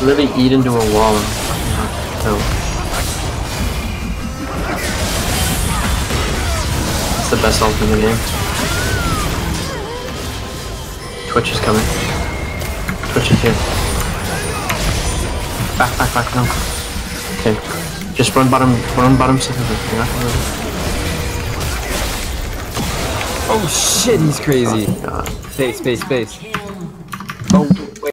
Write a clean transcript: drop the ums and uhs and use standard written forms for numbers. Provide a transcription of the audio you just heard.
literally eat into a wall and kill. It's the best ult in the game. Twitch is coming. Twitch is here. Back, no. Okay. Just run bottom side of it. You're not gonna... Oh shit, he's crazy. Oh, God. Space.